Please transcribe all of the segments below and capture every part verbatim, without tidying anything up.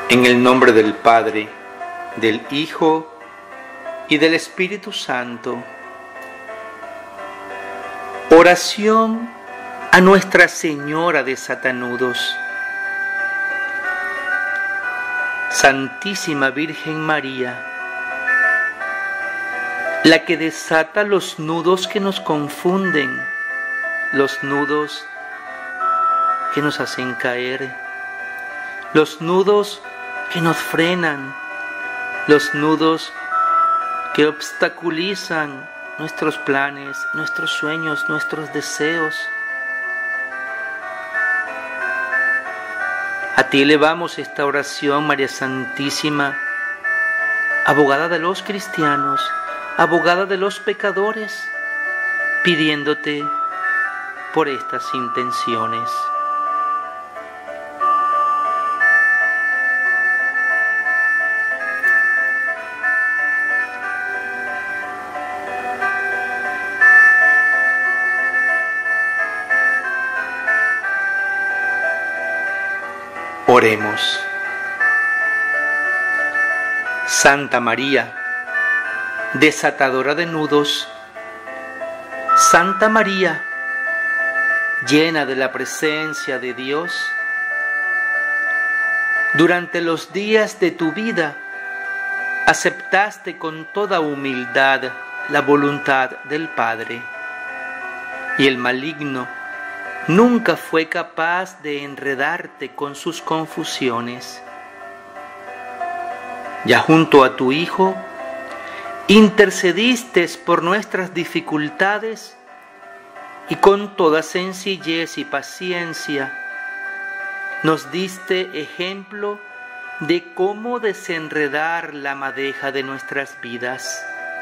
En el nombre del Padre, del Hijo y del Espíritu Santo. Oración a Nuestra Señora de Satanudos. Santísima Virgen María, la que desata los nudos que nos confunden, los nudos que nos hacen caer, los nudos que nos frenan, los nudos que obstaculizan nuestros planes, nuestros sueños, nuestros deseos. A ti elevamos esta oración, María Santísima, abogada de los cristianos, abogada de los pecadores, pidiéndote por estas intenciones. Oremos. Santa María, desatadora de nudos, Santa María, llena de la presencia de Dios, durante los días de tu vida aceptaste con toda humildad la voluntad del Padre, y el maligno nunca fue capaz de enredarte con sus confusiones. Ya junto a tu Hijo, intercediste por nuestras dificultades y con toda sencillez y paciencia nos diste ejemplo de cómo desenredar la madeja de nuestras vidas.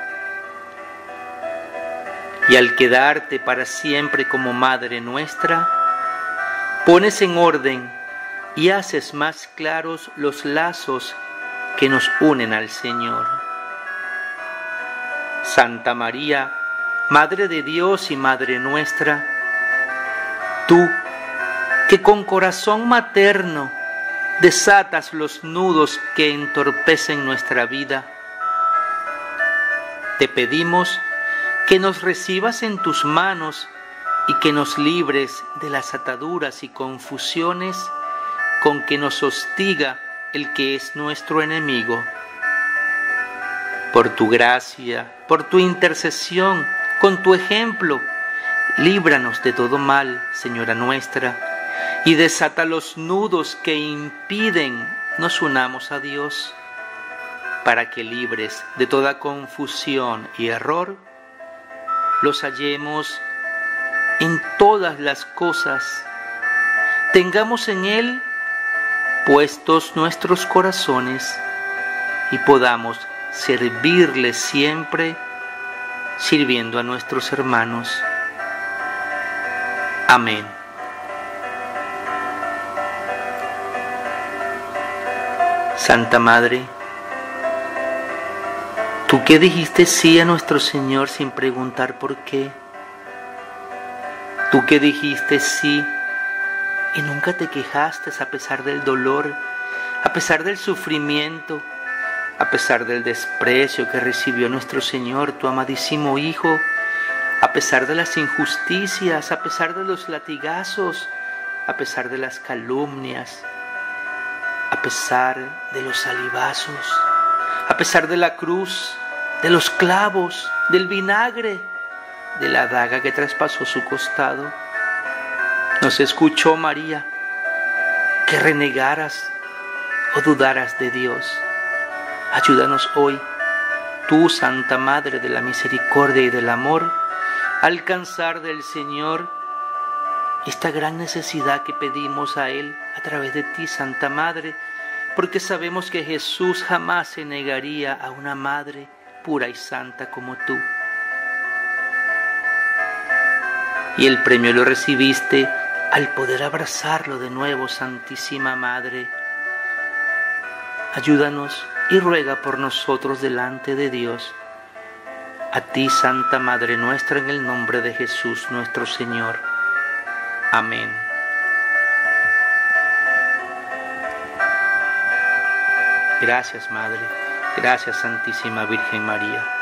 Y al quedarte para siempre como Madre nuestra, pones en orden y haces más claros los lazos que nos unen al Señor. Santa María, Madre de Dios y Madre nuestra, tú que con corazón materno desatas los nudos que entorpecen nuestra vida, te pedimos que nos recibas en tus manos y que nos libres de las ataduras y confusiones con que nos hostiga el que es nuestro enemigo. Por tu gracia, por tu intercesión, con tu ejemplo, líbranos de todo mal, Señora nuestra, y desata los nudos que impiden nos unamos a Dios, para que libres de toda confusión y error, los hallemos en todas las cosas, tengamos en Él puestos nuestros corazones y podamos servirle siempre, sirviendo a nuestros hermanos. Amén. Santa Madre, tú que dijiste sí a nuestro Señor sin preguntar por qué, tú que dijiste sí y nunca te quejaste a pesar del dolor, a pesar del sufrimiento, a pesar del desprecio que recibió nuestro Señor, tu amadísimo Hijo, a pesar de las injusticias, a pesar de los latigazos, a pesar de las calumnias, a pesar de los salivazos, a pesar de la cruz, de los clavos, del vinagre, de la daga que traspasó su costado. Nos escuchó María, que renegaras o dudaras de Dios. Ayúdanos hoy, tú, Santa Madre de la Misericordia y del Amor, a alcanzar del Señor esta gran necesidad que pedimos a Él a través de ti, Santa Madre, porque sabemos que Jesús jamás se negaría a una madre pura y santa como tú. Y el premio lo recibiste al poder abrazarlo de nuevo, Santísima Madre. Ayúdanos y ruega por nosotros delante de Dios. A ti, Santa Madre nuestra, en el nombre de Jesús nuestro Señor. Amén. Gracias, Madre. Gracias, Santísima Virgen María.